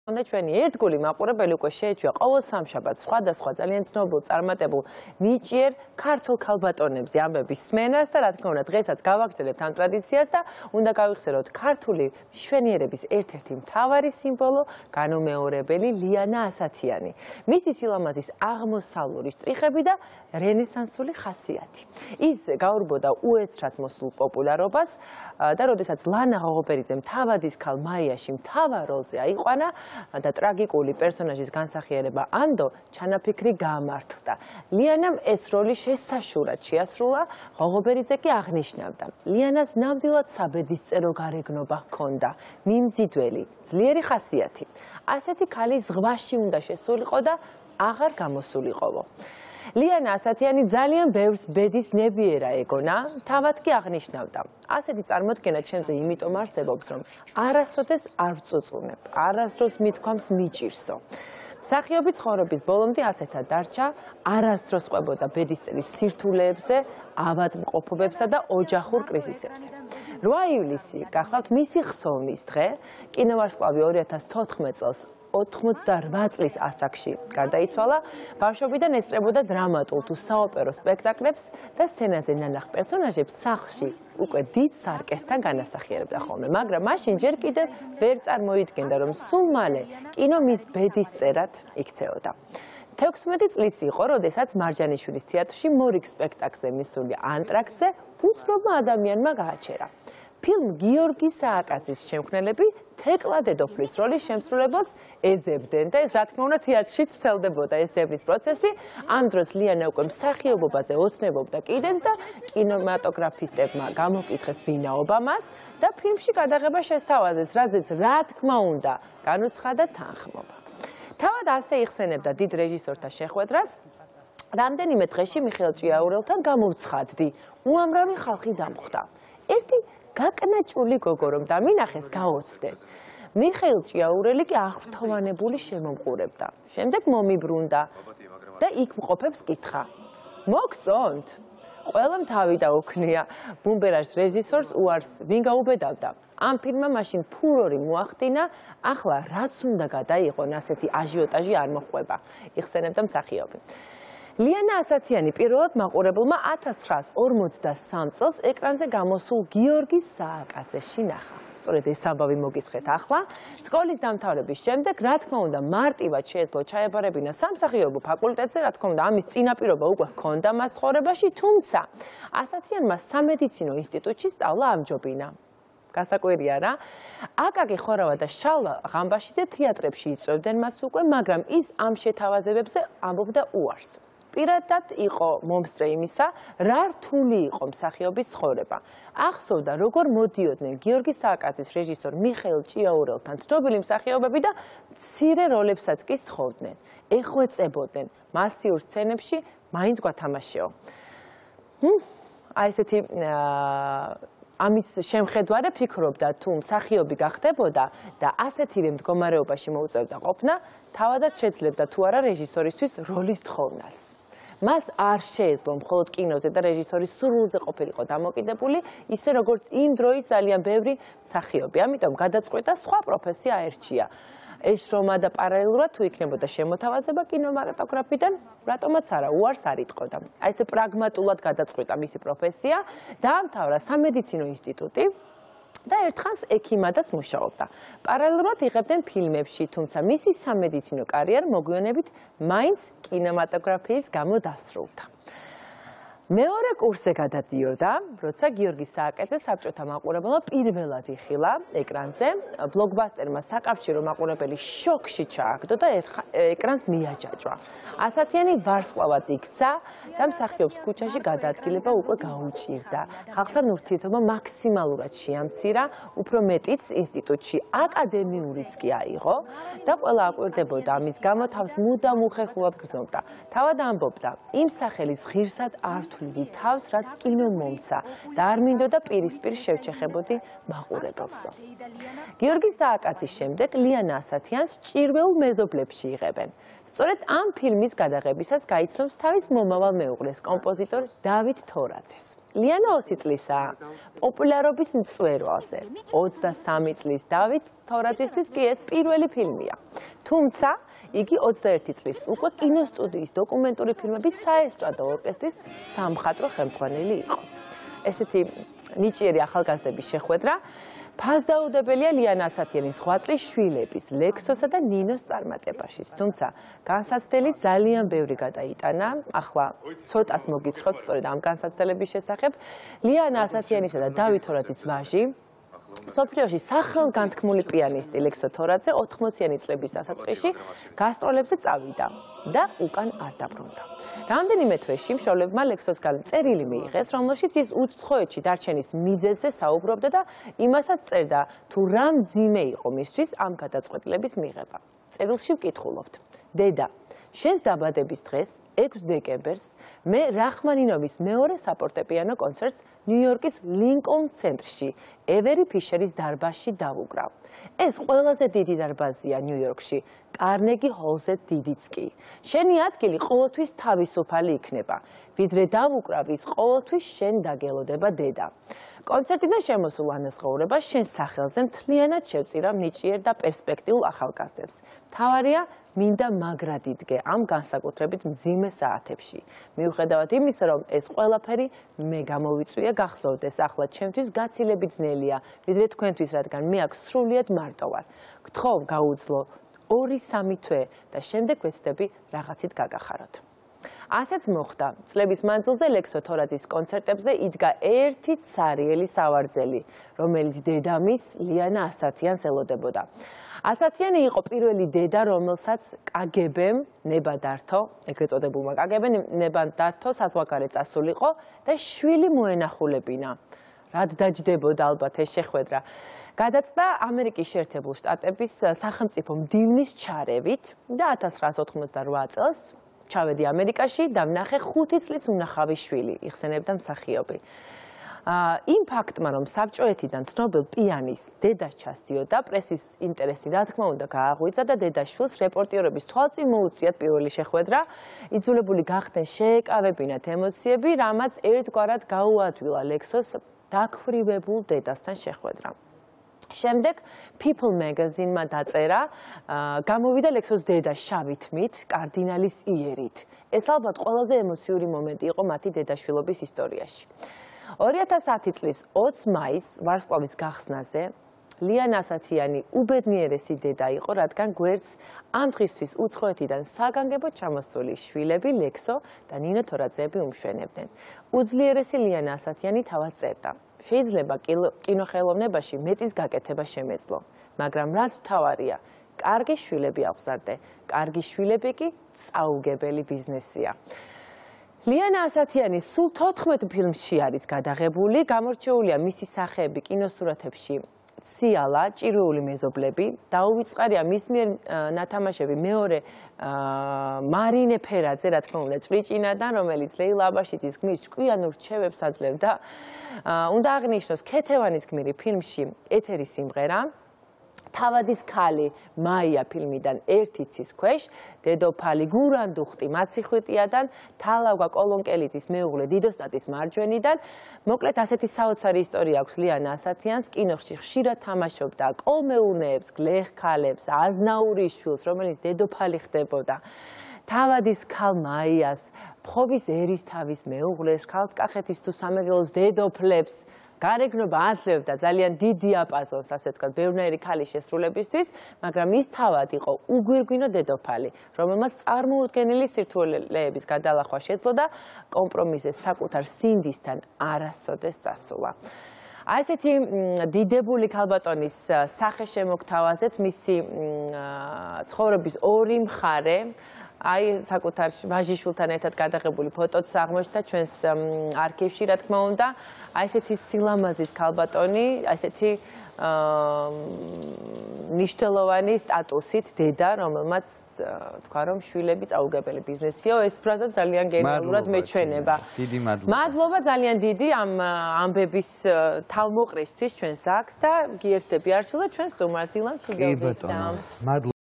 და ჩვენი ერთგული მაყურებელი უკვე შეეჩვია ყოველ სამშაბათს სხვადასხვა ძალიან ცნობილ წარმატებულ ნიჭიერ ქართულ ქალბატონებზე ამბების სმენას და რა თქმა უნდა დღესაც გავაგრძელებთ ამ ტრადიციას და უნდა გავიხსენოთ ქართული მშვენიერების ერთ-ერთი მთავარი სიმბოლო განუმეორებელი ლიანა ასათიანი. მისი სილამაზის აღმოსავლური შტრიხები და რენესანსული ხასიათი. ის გაურბოდა უეცრად მოსულ პოპულარობას და როდესაც ლანა ღოღობერიძემ თავადის ქალ მაიაში მთავარ როლზე აიყვანა და ტრაგიკული პერსონაჟის განსახიერება ანდო ჩანაფიქრი გაამართლდა. ლიანამ ეს როლი შესაშურად შეასრულა, ღოღობერიძე კი აღნიშნავდა. ლიანას ნამდვილად საბედისწერო გარეგნობა ჰქონდა, მიმზიდველი, ძლიერი ხასიათი. ასეთი ქალი ზღვაში უნდა შესულიყო და აღარ გამოსულიყო. ლიანა ასათიანი ძალიან ბევრს ბედის ნებიერა ეგონა, თავად კი აღნიშნავდა. ასეთი წარმოდგენა ჩემზე იმიტომ არსებობს, რომ არასოდეს არ ვწუწუნებ, არასდროს მithქვამს მიჭირსო. მსახიობი ცხოვრების ბოლომდე ასეთად დარჩა, არასდროს ყვებოდა ბედისწერის სირთულეებზე, ავადმყოფობებსა და ოჯახურ კრიზისებზე. 8 ივლისი გახლავთ მისი ხსოვნის დღე, კინოვარსკვლავი 2014 წელს 88 წლის ასაკში გარდაიცვალა, ბავშვობიდან ესწრებოდა დრამატულ თუ საოპერო სპექტაკლებს და სცენაზე ნანახ პერსონაჟებს სახლში უკვე დიდ სარკესთან განასახიერებდა ხოლმე, მაგრამ მაშინ ჯერ კიდევ ვერ წარმოიდგენდა, რომ სულ მალე კინო მის ბედისწერად იქცეოდა. 16 წლის იყო, როდესაც მარჯანიშვილის თეატრში მორიგ სპექტაკლზე მისული ანტრაქტზე უცნობმა ადამიანმა გააჩერა. ფილმ გიორგი სააკაძის შემქმნელები თეკლა დედოფლის როლის შემსრულებელს ეძებდნენ და ეს რა თქმა უნდა თეატრშიც ვრცელდებოდა ეს ძებნის პროცესი. ამ დროს ლიანა უკვე მსახიობობაზე ოცნებობდა კიდეც და კინემატოგრაფისტებმა გამოკითხეს ვინაობა მას და ფილმში გადაღება შესთავაზეს, რაზეც რა თქმა უნდა განუცხადა თანხმობა. თავად ასე იხსენებდა დიდ რეჟისორთა შეხვედრას. რამდენიმე დღეში მიხეილ ჭიაურელთან გამოვცხადდი, უამრავი ხალხი დამხვდა. ერთი გაკნაჭული გოგო რომ დამინახეს გაოცდე. მიხეილ ჭიაურელი კი აღფრთოვანებული შემომყურებდა. შემდეგ მომიბრუნდა და იქ მყოფებს კითხა. მოგწონთ? ყველამ თავი დაუქნია. ბუმბერაჟ რეჟისორს უარს ვინ გაუბედავდა. ამ ფილმმა მაშინ ფურორი მოახდინა, ახლა რაც უნდა გადაიღონ ასეთი აჟიოტაჟი არ მოჰყვება, იხსენებდა მსახიობი. ლიანა ასათიანი პირველად მაყურებელმა 1953 წელს ეკრანზე გამოსულ გიორგი სააკაძეში ნახა. სწორედ ეს ამბავი მოგისხეთ ახლა. სკოლის დამთავრების შემდეგ, რა თქმა უნდა, მარტივად შეეძლო ჩაებარებინა სამსახიობო ფაკულტეტზე, რა თქმა უნდა, ამის წინაპირობა უკვე ჰქონდა მას ცხოვრებაში, თუმცა ასათიანმა სამედიცინო ინსტიტუტში სწავლა ამჯობინა. გასაკვირია რა. აკაკი ხორავა და შალვა ღამბაშიძე თეატრებში იწვევდნენ მას უკვე, მაგრამ ის ამ შეთავაზებებზე ამბობდა უარს. პირადად იყო მომსწრე იმისა, რა რთული იყო მსახიობის ცხოვრება. ახსოვდა, როგორ მოდიოდნენ გიორგი სააკაძის რეჟისორ მიხეილ ჭიაურელთან ცნობილი მსახიობები და მცირე როლებსაც კი სთხოვდნენ. ეხვეწებოდნენ მასიურ სცენებში, მაინც გვათამაშეო. აი ესეთი ამის შემხედვარე ფიქრობდა, თუ მსახიობი გახდებოდა და ასეთივე მდგომარეობაში მოუწევდა ყოფნა, თავადაც შეძლებდა თუ არა რეჟისორისთვის როლის თხოვნას. მას არ შეეძლო მხოლოდ კინოზე და რეჟისორის სურვილზე ყოფილიყო დამოკიდებული, ისე როგორც იმ დროის ძალიან ბევრი მსახიობი. ამიტომ გადაწყვიტა სხვა პროფესია აერჩია. ეშრომა და პარალელურად თუ იქნებოდა შემოთავაზება კინემატოგრაფიდან, რატომაც არა, უარს არ იტყოდა. აი ესე პრაგმატულად გადაწყვიტა მისი პროფესია, დაამთავრა სამედიცინო ინსტიტუტი და ერთხანს ექიმადაც მუშაობდა. პარალელურად იღებდნენ ფილმებში, თუმცა მისი სამედიცინო კარიერა მოგვიანებით მაინც კინემატოგრაფიის გამო დასრულდა. მეორე კურსზე გადადიოდა, როცა გიორგი სააკაძე საბჭოთა მაყურებელმა პირველად იხილა ეკრანზე, ბლოკბასტერმა საკავშირო მაყურებელი შოკში ჩააგდო და ეკრანს მიაჯაჭვა. ასათიანი ვარსკვლავად იქცა და მსახიობს ქუჩაში გადაადგილება უკვე გაუჭირდა. ხალხთან ურთიერთობა მაქსიმალურად შეამცირა, უფრო მეტიც ინსტიტუტში აკადემიურიც კი აიღო და ყველა აკვირდებოდა ამის გამო თავს მუდამ უხერხულად გრძნობდა. თავად ამბობდა, იმ სახელის ღირსად არ თავს, რაც კინო მომცა და არ მინდოდა პირისპირ შევჩეხებოდი მაყურებელსო. გიორგი სააკაძის შემდეგ ლიანა ასათიანს ჭირვეულ მეზობლებში იღებენ. სწორედ ამ ფილმის გადაღებისას გაიცნობს თავის მომავალ მეუღლეს, კომპოზიტორ დავით თორაძეს. ლიანა 20 წლისაა, პოპულარობის მწვერვალზე. 23 წლის დავით თორაძისთვის კი ეს პირველი ფილმია. თუმცა იგი 21 წლის უკვე კინოსტუდიის დოკუმენტური ფილმების საესტრადო ორკესტრის სამხატვრო ხელმძღვანელი იყო. ესეთი ნიჭიერი ახალგაზრდების შეხვედრა ფასდაუდებელია ლიანა ასათიანის 8 წლის შვილების, ლექსოსა და ნინოს წარმატებაშიც. თუმცა განსაცდელი ძალიან ბევრი გადაიტანა. ახლა ცოტას მოგითხრობთ სწორედ ამ განსაცდელების შესახებ. ლიანა ასათიანისა და დავით თორაძის ვაჟი, მსოფლიოში სახელგანთქმული პიანისტი ლექსო თორაძე 80-იანი წლების დასაწყისში გასტროლებზე წავიდა და უკან არ დაბრუნდა. რამდენიმე თვეში მშობლებმა ლექსოსგან წერილი მიიღეს, რომელშიც ის უცხოეთში დარჩენის მიზეზზე საუბრობდა და იმასაც წერდა, თუ რა მძიმე იყო მისთვის ამ გადაწყვეტილების მიღება. წერილში ვკითხულობთ: დედა, შენს დაბადების დღეს, 6 დეკემბერს, მე რახმანინოვის მეორე საფორტეპიანო კონცერტს ნიუ-იორკის ლინკოლნ ცენტრში, ევერი ფიშერის დარბაზში დავუკრავ. ეს ყველაზე დიდი დარბაზია ნიუ-იორკში, კარნეგი ჰოლზე დიდიც კი. შენი ადგილი ყოველთვის თავისუფალი იქნება. ვიდრე დავუკრავ, ის ყოველთვის შენ დაგელოდება, დედა. კონცერტიდან შემოსულ ანაზღაურებას შენ სახელზე მთლიანად შევწირავ ნიჭიერ და პერსპექტიულ ახალგაზრდებს. მთავარია, მინდა მაგრა დიდგე ამ განსაკუთრებით მძიმე საათებში. მიუხედავად იმისა, რომ ეს ყველაფერი მე გამოვიწვია, გახსოვდეს, ახლა ჩემთვის გაცილებით ძნელია, ვიდრე თქვენთვის, რადგან მე აქ სრულიად მარტო ვარ. გთხოვ, გაუძლო 2-3 თვე და შემდეგ ვეცდები რაღაცით გაგახაროთ. ასეც მოხდა. წლების მანძილზე ლექსო თორაძის კონცერტებზე იდგა ერთი ცარიელი სავარძელი, რომელიც დედამის ლიანა ასათიანს ელოდებოდა. ასათიანი იყო პირველი დედა, რომელსაც კგბ-მ ნება დართო, ეგრეთ წოდებულმა კგბ-მ ნება დართო, საზღვარგარეთ წასულიყო და შვილი მოენახულებინა. რად დაჯდებოდა ალბათ ეს შეხვედრა. გადაწყდა ამერიკის შეერთებულ შტატების სახელმწიფო მდივნის ჩარევით და 1988 წელს ჩავედი ამერიკაში და ვნახე 5 წლის უნახავი შვილი, იხსენებდა მსახიობი. იმ ფაქტმა, რომ საბჭოეთიდან ცნობილ პიანის დედას ჩასდიოდა, პრესის ინტერესი რა თქმა უნდა გააღვიძა და დედაშვილს რეპორტიორების თვალწინ მოუწიათ პირველი შეხვედრა. იძულებული გახდნენ შეეკავებინათ ემოციები, რამაც ერთგვარად გაუადვილა ლექსოს დაქვრივებულ დედასთან შეხვედრა. შემდეგ People Magazine-მა დაწერა, გამოვიდა ლექსოს დედა შავი თმით, კარდინალის იერით. ეს ალბათ ყველაზე ემოციური მომენტი იყო მათი დედაშვილობის ისტორიაში. 2010 წლის 20 მაისს ვარსკვლავის გახსნაზე ლიანა ასათიანი უბედნიერესი დედა იყო, რადგან გვერდს ამ დღისთვის უცხოეთიდან საგანგებოდ ჩამოსული შვილები ლექსო და ნინო თორაძეები უმშვენებდნენ. უძლიერესი ლიანა ასათიანი თავად წერდა. შეიძლება კინოხელოვნებაში მეტის გაკეთება შემეძლო, მაგრამ რაც მთავარია, კარგი შვილები აღზარდე, კარგი შვილები კი წაუგებელი ბიზნესია. ლიანა ასათიანი სულ 14 ფილმში არის გადაღებული, გამორჩეულია მისი სახეები კინოსურათებში ციალა, ჭირვეული მეზობლები, დაუვიწყარია მის მიერ ნათამაშები მეორე მარინე ფერაძე, რა თქმა უნდა, ჭვრიჭინადან, რომელიც ლეილა აბაშიძის გმირს ჭკვიან რჩევებს აძლევდა. უნდა აღნიშნოს ქეთევანის გმირი ფილმში ეთერის სიმღერა, თავადის ქალი მაია ფილმიდან ერთი ცის ქვეშ, დედოფალი გურანდუხტი მაციხვიტიადან, თალავგა კოლონკელიძის მეუღლე დიდოსტატის მარჯვენიდან. მოკლედ ასეთი საოცარი ისტორია აქვს ლიანა ასათიანს, კინოში ხშირად თამაშობდა კოლმეურნეებს, გლეხქალებს, აზნაურის შვილს, რომელიც დედოფალი ხდებოდა. თავადის ქალ მაიას, ფხობის ერისთავის მეუღლეს, ქალთკახეთის თუ სამეგრელოს დედოფლებს გარეგნობა აძლევდა ძალიან დიდ დიაპაზონს, ასე ვთქვათ, ბევრნაირი ქალის შესრულებისთვის, მაგრამ ის თავად იყო უგვირგვინო დედოფალი, რომელმაც წარმოუდგენელი სირთულეების გადალახვა შეძლო და კომპრომისზე საკუთარ სინდისთან არასოდეს წასულა. ასეთი დიდებული ქალბატონის სახე შემოგთავაზეთ მისი ცხოვრების ორი მხარე. აი, საკუთარ ვაჟიშვილთან ერთად გადაღებული ფოტოც აღმოჩნდა ჩვენს არქივში, რა თქმა უნდა. აი ესეთი სილამაზის ქალბატონი, აი ესეთი მნიშვნელოვანი სტატუსით დედა, რომელმაც თქვა რომ შვილები წაუგებელი ბიზნესიო, ეს ფრაზა ძალიან გენიალურად მეჩვენება. დიდი მადლობა. მადლობა ძალიან დიდი ამ ამბების თავმოყრისთვის ჩვენ ზაქს და გიერთები არჩილდა ჩვენ სტუმარს დილან თუდაუძეს.